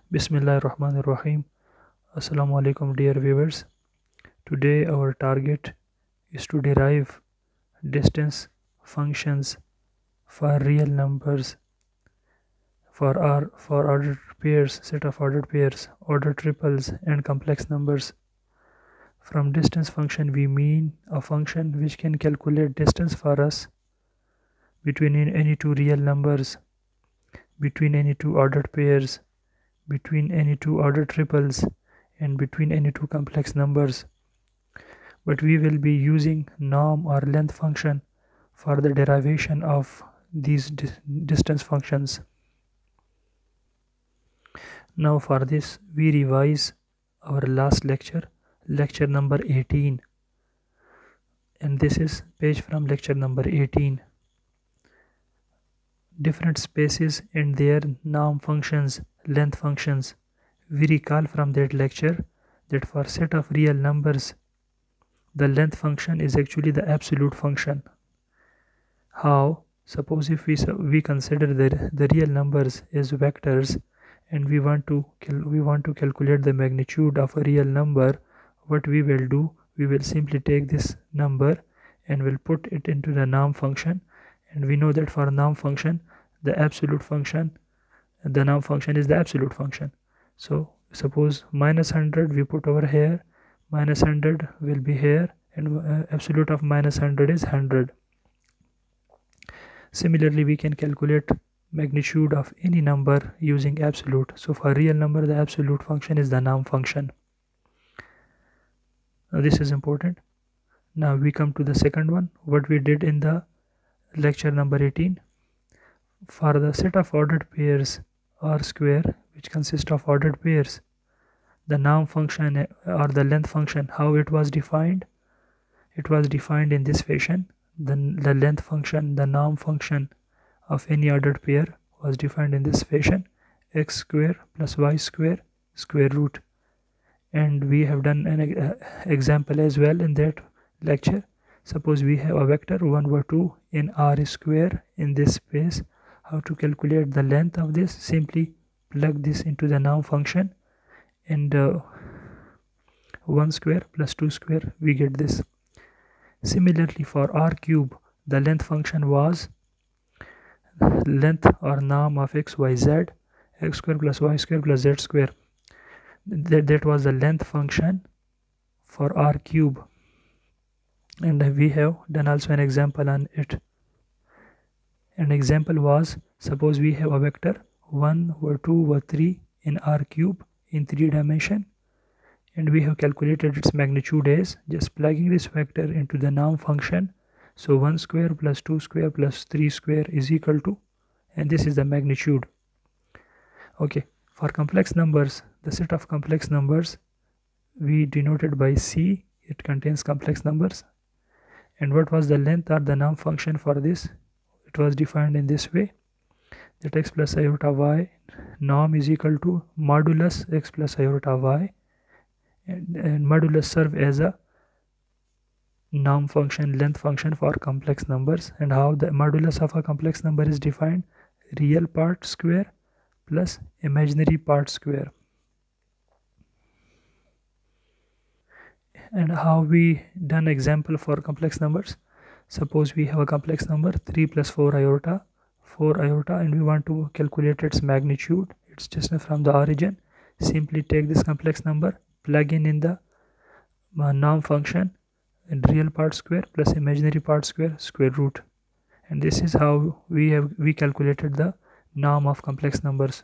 Bismillahirrahmanirrahim. Assalamu alaikum, dear viewers. Today our target is to derive distance functions for real numbers for ordered pairs, set of ordered pairs, ordered triples and complex numbers. From distance function we mean a function which can calculate distance for us between any two real numbers, between any two ordered pairs, between any two ordered triples and between any two complex numbers. But we will be using norm or length function for the derivation of these distance functions. Now for this we revise our last lecture number 18, and this is page from lecture number 18. Different spaces and their norm functions, length functions. We recall from that lecture that for set of real numbers the length function is actually the absolute function. How? Suppose if we consider the real numbers as vectors and we want to calculate the magnitude of a real number, what we will do, we will simply take this number and will put it into the norm function, and we know that for norm function the norm function is the absolute function. So suppose -100 we put over here, -100 will be here, and absolute of -100 is 100. Similarly, we can calculate magnitude of any number using absolute. So for real number the absolute function is the norm function. Now this is important. Now we come to the second one, what we did in the lecture number 18. For the set of ordered pairs R square, which consists of ordered pairs, the norm function or the length function, how it was defined? It was defined in this fashion. The length function, the norm function of any ordered pair was defined in this fashion: x square plus y square square root. And we have done an example as well in that lecture. Suppose we have a vector 1 over 2 in R square in this space. How to calculate the length of this? Simply plug this into the norm function, and 1 square plus 2 square, we get this. Similarly for R cube, the length function was length or norm of x, y, z, x square plus y square plus z square. That was the length function for R cube, and we have done also an example on it. An example was, suppose we have a vector 1 over 2 over 3 in R cube in 3 dimension, and we have calculated its magnitude as just plugging this vector into the norm function. So 1 square plus 2 square plus 3 square is equal to, and this is the magnitude. Okay, for complex numbers, the set of complex numbers we denoted by C. It contains complex numbers. And what was the length or the norm function for this? It was defined in this way, that x plus iota y norm is equal to modulus x plus iota y, and modulus serve as a norm function, length function for complex numbers. And how the modulus of a complex number is defined? Real part square plus imaginary part square. And how we done example for complex numbers? Suppose we have a complex number 3 plus 4 iota, and we want to calculate its magnitude, its distance from the origin. Simply take this complex number, plug in the norm function, and real part square plus imaginary part square square root. And this is how we calculated the norm of complex numbers.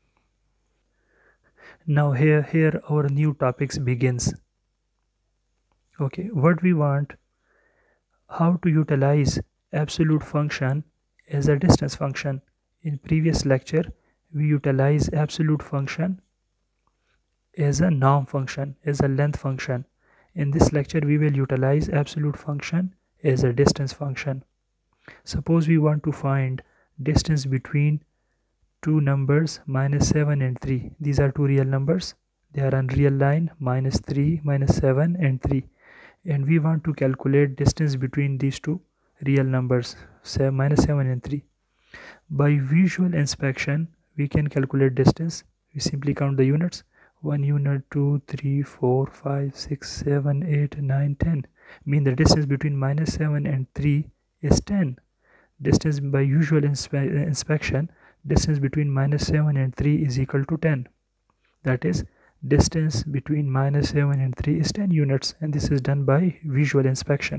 Now here our new topics begins. Okay, what we want, how to utilize absolute function as a distance function. In previous lecture we utilized absolute function as a norm function, as a length function. In this lecture we will utilize absolute function as a distance function. Suppose we want to find distance between two numbers -7 and 3. These are two real numbers. They are on real line, -3, -7 and 3. And we want to calculate distance between these two real numbers, say -7 and 3. By visual inspection we can calculate distance. we simply count the units. 1 unit, 2, 3, 4, 5, 6, 7, 8, 9, 10. Mean the distance between -7 and 3 is 10. Distance by usual inspection, distance between -7 and 3 is equal to 10. That is, distance between -7 and 3 is 10 units, and this is done by visual inspection.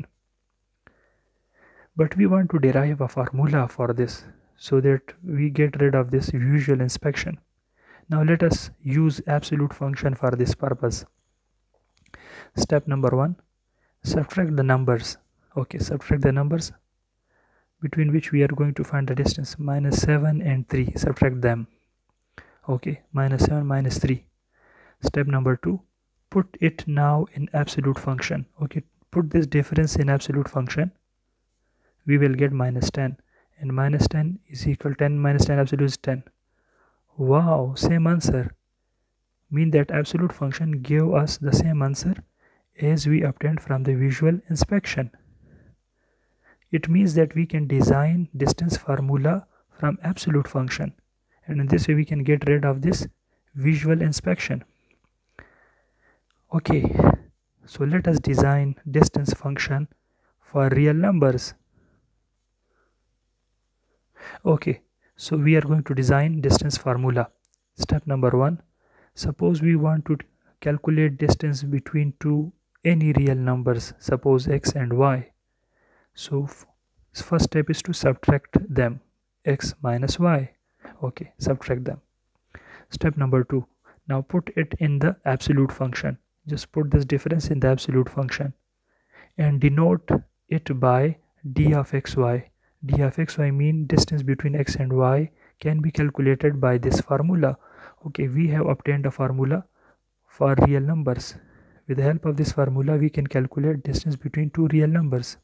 But we want to derive a formula for this so that we get rid of this visual inspection. Now let us use absolute function for this purpose. Step number 1, subtract the numbers. Okay, subtract the numbers between which we are going to find the distance. -7 and 3, subtract them. Okay, -7 minus 3. Step number 2, put it now in absolute function. Okay, put this difference in absolute function. We will get -10, and -10 is equal 10 minus 10 absolute is 10. Wow, same answer. Mean that absolute function gave us the same answer as we obtained from the visual inspection. It means that we can design distance formula from absolute function, and in this way we can get rid of this visual inspection. Okay, so let us design distance function for real numbers. Okay, so we are going to design distance formula. Step number 1, suppose we want to calculate distance between any real numbers, suppose x and y. So first step is to subtract them, x minus y. Okay, subtract them. Step number 2, now put it in the absolute function. Just put this difference in the absolute function and denote it by d of xy. D of xy mean distance between x and y can be calculated by this formula. Okay, we have obtained a formula for real numbers. With the help of this formula, we can calculate distance between two real numbers.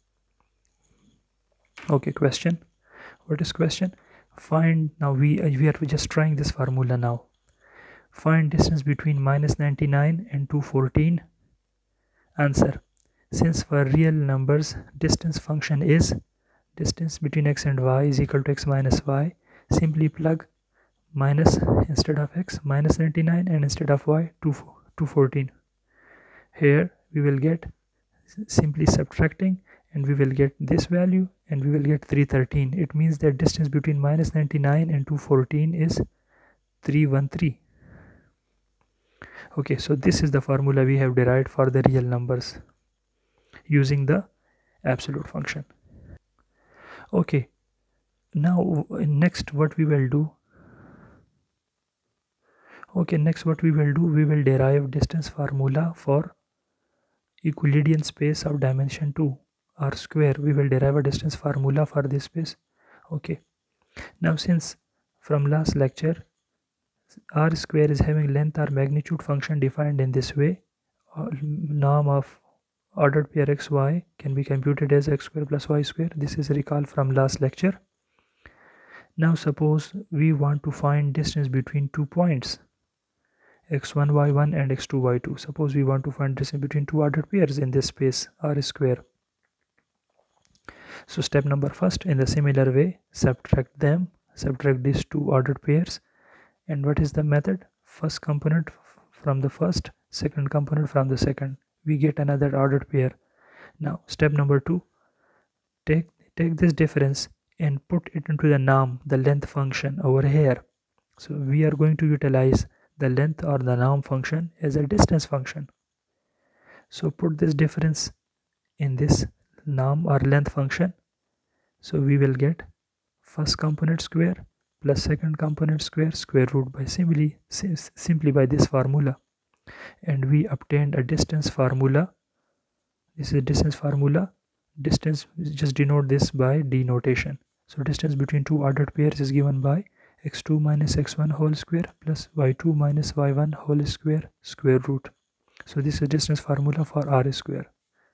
Okay, question. What is question? Find, now we are just trying this formula now. Find distance between -99 and 214. Answer. Since for real numbers, distance function is distance between x and y is equal to x minus y, simply plug minus instead of x -99 and instead of y 214. Here we will get simply subtracting, and we will get this value and we will get 313. It means that distance between -99 and 214 is 313. Okay, so this is the formula we have derived for the real numbers using the absolute function. Okay, now next what we will do, we will derive distance formula for Euclidean space of dimension 2, R square. We will derive a distance formula for this space. Okay, now since from last lecture R square is having length or magnitude function defined in this way, norm of ordered pair xy can be computed as x square plus y square. This is recall from last lecture. Now suppose we want to find distance between 2 points, x1 y1 and x2 y2. Suppose we want to find distance between two ordered pairs in this space R square. So step number first, in the similar way, subtract them, subtract these two ordered pairs. And what is the method? First component from the first, second component from the second. We get another ordered pair. Now step number 2, take this difference and put it into the norm, the length function over here. So we are going to utilize the length or the norm function as a distance function. So put this difference in this norm or length function. So we will get first component square plus second component square root by simply by this formula, and we obtained a distance formula. This is a distance formula. Distance, just denote this by d notation. So distance between two ordered pairs is given by x2 minus x1 whole square plus y2 minus y1 whole square root. So this is distance formula for R square.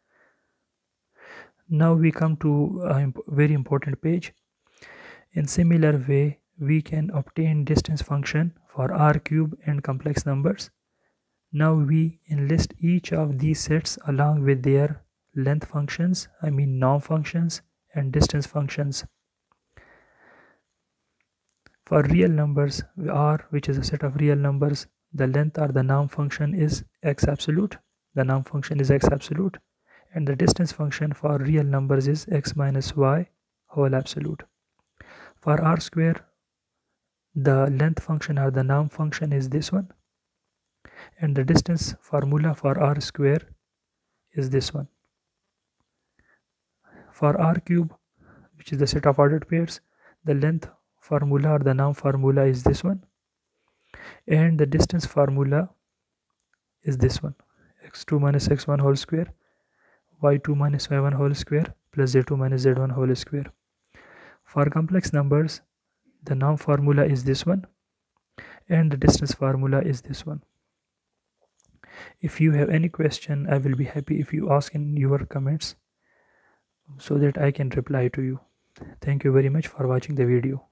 Now we come to a very important page. In similar way, we can obtain distance function for R cube and complex numbers. Now we enlist each of these sets along with their length functions, norm functions and distance functions. For real numbers R, which is a set of real numbers, the length or the norm function is x absolute. The norm function is x absolute, and the distance function for real numbers is x minus y whole absolute. For R square, the length function or the norm function is this one, and the distance formula for R square is this one. For R cube, which is the set of ordered pairs, the length formula or the norm formula is this one, and the distance formula is this one, x2 minus x1 whole square, y2 minus y1 whole square plus z2 minus z1 whole square. For complex numbers, the norm formula is this one, and the distance formula is this one. If you have any question, I will be happy if you ask in your comments so that I can reply to you. Thank you very much for watching the video.